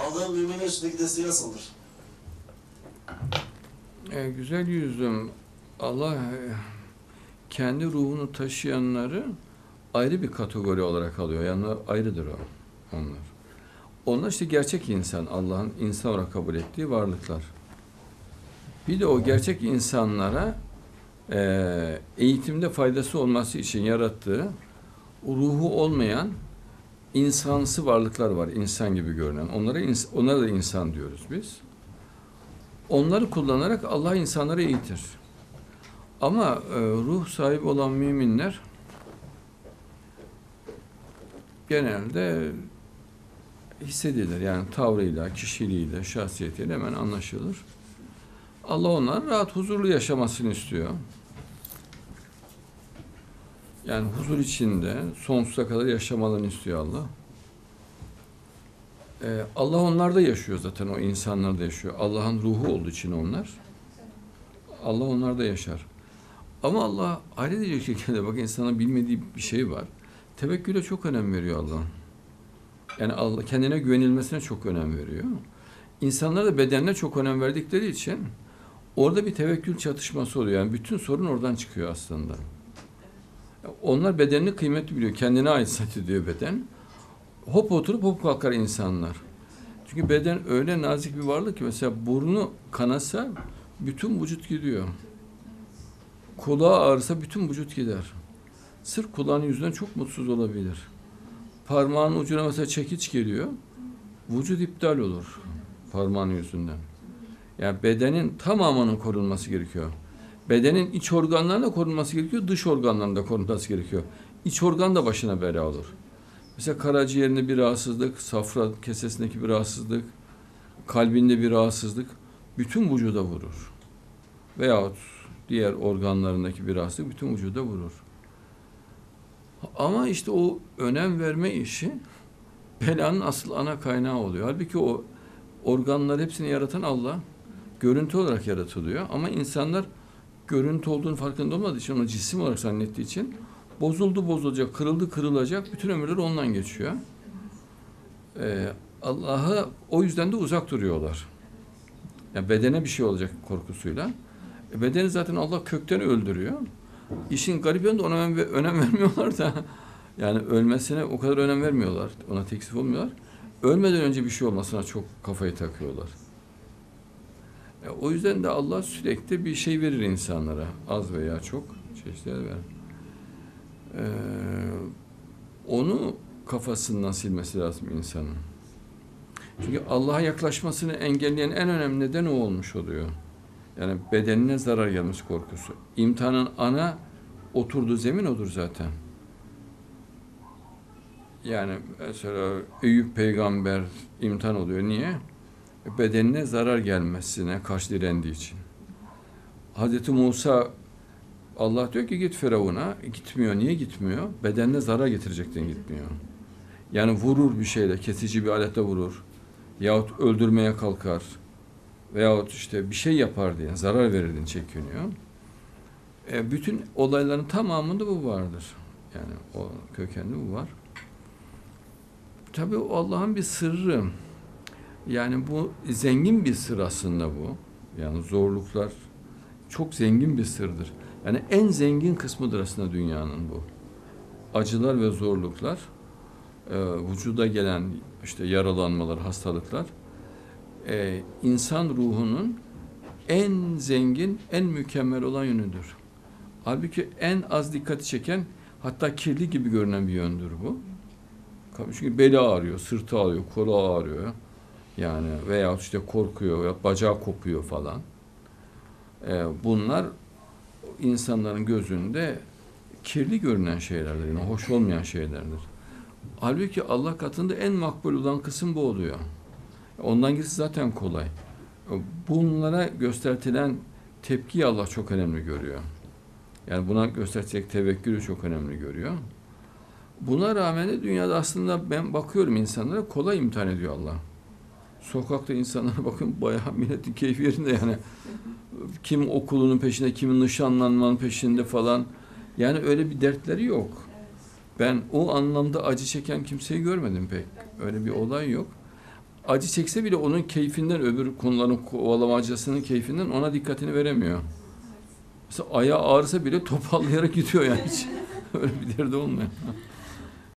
Allah'ın müminler üstündeki desteği nasıldır? Güzel yüzüm, Allah kendi ruhunu taşıyanları ayrı bir kategori olarak alıyor. Yani ayrıdır onlar. Onlar işte gerçek insan, Allah'ın insan olarak kabul ettiği varlıklar. Bir de o gerçek insanlara eğitimde faydası olması için yarattığı ruhu olmayan insansı varlıklar var, insan gibi görünen. Onlara da insan diyoruz biz. Onları kullanarak Allah insanları eğitir. Ama ruh sahibi olan müminler genelde hissedilir. Yani tavrıyla, kişiliğiyle, şahsiyetiyle hemen anlaşılır. Allah onların rahat, huzurlu yaşamasını istiyor. Yani huzur içinde sonsuza kadar yaşamalarını istiyor Allah. Allah onlarda yaşıyor zaten, o insanlarda yaşıyor. Allah'ın ruhu olduğu için onlar. Allah onlarda yaşar. Ama Allah ayrı bir şekilde, bak, insanın bilmediği bir şey var. Tevekküle çok önem veriyor Allah. Yani Allah kendine güvenilmesine çok önem veriyor. İnsanlar da bedenine çok önem verdikleri için orada bir tevekkül çatışması oluyor. Yani bütün sorun oradan çıkıyor aslında. Onlar bedenini kıymetli biliyor. Kendine ait zannediyor beden. Hop oturup hop kalkar insanlar. Çünkü beden öyle nazik bir varlık ki mesela burnu kanasa bütün vücut gidiyor. Kulağı ağrısa bütün vücut gider. Sırf kulağının yüzünden çok mutsuz olabilir. Parmağının ucuna mesela çekiç geliyor. Vücut iptal olur parmağının yüzünden. Yani bedenin tamamının korunması gerekiyor. Bedenin iç organlarının da korunması gerekiyor, dış organlarının da korunması gerekiyor. İç organ da başına bela olur. Mesela karaciğerinde bir rahatsızlık, safra kesesindeki bir rahatsızlık, kalbinde bir rahatsızlık bütün vücuda vurur. Veyahut diğer organlarındaki bir rahatsızlık bütün vücuda vurur. Ama işte o önem verme işi belanın asıl ana kaynağı oluyor. Halbuki o organları hepsini yaratan Allah, görüntü olarak yaratılıyor. Ama insanlar görüntü olduğunu farkında olmadığı için, onu cisim olarak zannettiği için bozulacak, kırıldı kırılacak, bütün ömürleri ondan geçiyor. Allah'a o yüzden de uzak duruyorlar. Yani bedene bir şey olacak korkusuyla. Bedeni zaten Allah kökten öldürüyor. İşin garip yanı da ona önem vermiyorlar da, yani ölmesine o kadar önem vermiyorlar. Ona teksif olmuyorlar. Ölmeden önce bir şey olmasına çok kafayı takıyorlar. O yüzden de Allah sürekli bir şey verir insanlara. Az veya çok çeşitler verir. Onu kafasından silmesi lazım insanın. Çünkü Allah'a yaklaşmasını engelleyen en önemli neden o olmuş oluyor. Yani bedenine zarar gelmesi korkusu. İmtihanın ana oturduğu zemin odur zaten. Yani mesela Eyüp peygamber imtihan oluyor. Niye? Bedenine zarar gelmesine karşı direndiği için. Hazreti Musa, Allah diyor ki git Firavun'a. Gitmiyor. Niye gitmiyor? Bedenine zarar getirecekten gitmiyor. Yani vurur bir şeyle, kesici bir aletle vurur. Yahut öldürmeye kalkar. Veyahut işte bir şey yapar diye, zarar verir diye çekiniyor. Bütün olayların tamamında bu vardır. Yani o kökende bu var. Tabii Allah'ın bir sırrı. Yani bu zengin bir sır aslında bu. Yani zorluklar çok zengin bir sırdır. Yani en zengin kısmıdır aslında dünyanın bu. Acılar ve zorluklar, vücuda gelen işte yaralanmalar, hastalıklar, insan ruhunun en zengin, en mükemmel olan yönüdür. Halbuki en az dikkati çeken, hatta kirli gibi görünen bir yöndür bu. Çünkü beli ağrıyor, sırtı ağrıyor, kolu ağrıyor. Yani veyahut işte korkuyor, veya bacağı kopuyor falan. Bunlar insanların gözünde kirli görünen şeylerdir, yani hoş olmayan şeylerdir. Halbuki Allah katında en makbul olan kısım bu oluyor. Ondan gerisi zaten kolay. Bunlara gösterilen tepkiyi Allah çok önemli görüyor. Yani buna gösterecek tevekkülü çok önemli görüyor. Buna rağmen de dünyada aslında ben bakıyorum insanlara, kolay imtihan ediyor Allah. Sokakta insanlara bakın, bayağı milletin keyfi yerinde yani. Kim okulunun peşinde, kimin nişanlanmanın peşinde falan. Yani öyle bir dertleri yok. Ben o anlamda acı çeken kimseyi görmedim pek. Öyle bir olay yok. acı çekse bile onun keyfinden, öbür konuların kovalamacasının keyfinden ona dikkatini veremiyor. Mesela ayağı ağrısa bile topallayarak gidiyor yani hiç. Öyle bir derdi olmuyor.